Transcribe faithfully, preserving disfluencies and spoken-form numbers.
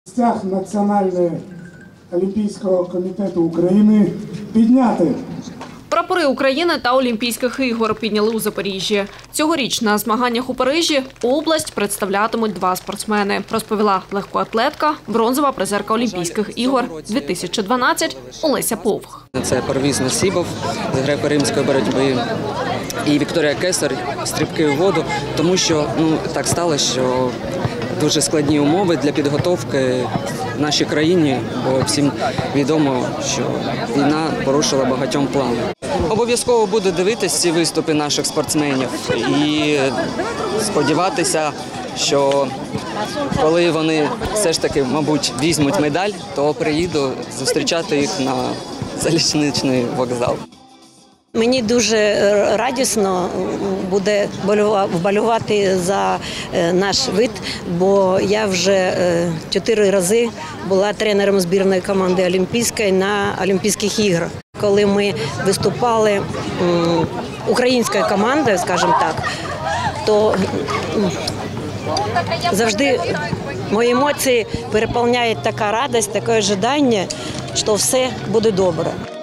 Стяг Національного олімпійського комітету України підняти. Прапори України та Олімпійських ігор підняли у Запоріжжі. Цьогоріч на змаганнях у Парижі область представлятимуть два спортсмени, розповіла легкоатлетка, бронзова призерка Олімпійських ігор дві тисячі дванадцять Олеся Повх. Це Парвіз Насібов з греко-римської боротьби і Вікторія Кесар стрибки у воду, тому що ну так сталося, що дуже складні умови для підготовки в нашій країні, бо всім відомо, що війна порушила багатьом плани. Обов'язково буду дивитися ці виступи наших спортсменів і сподіватися, що коли вони все ж таки, мабуть, візьмуть медаль, то приїду зустрічати їх на залізничний вокзал. Мені дуже радісно буде вболівати за наш вид, бо я вже чотири рази була тренером збірної команди Олімпійської на Олімпійських іграх. Коли ми виступали українською командою, скажімо так, то завжди мої емоції переповняють така радість, таке ожидання, що все буде добре.